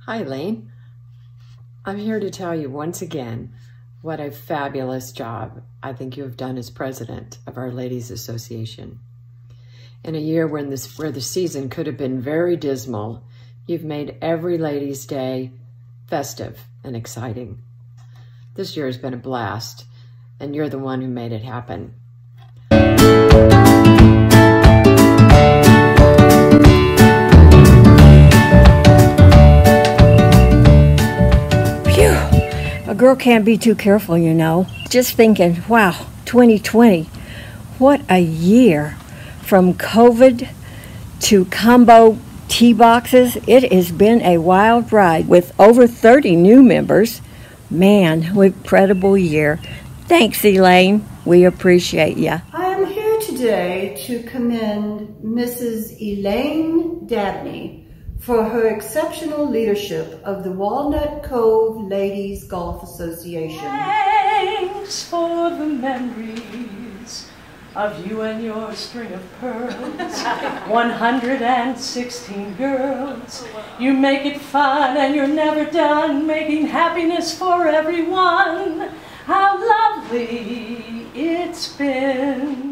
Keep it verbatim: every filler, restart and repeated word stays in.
Hi, Elaine. I'm here to tell you once again what a fabulous job I think you have done as president of our Ladies Association. In a year when this, where the season could have been very dismal, you've made every Ladies' Day festive and exciting. This year has been a blast, and you're the one who made it happen. A girl can't be too careful, you know. Just thinking, wow, twenty twenty, what a year. From COVID to combo tea boxes, it has been a wild ride with over thirty new members. Man, what an incredible year. Thanks, Elaine. We appreciate you. I am here today to commend Missus Elaine Dabney for her exceptional leadership of the Walnut Cove Ladies Golf Association. Thanks for the memories of you and your string of pearls. one hundred sixteen girls. You make it fun and you're never done, making happiness for everyone. How lovely it's been.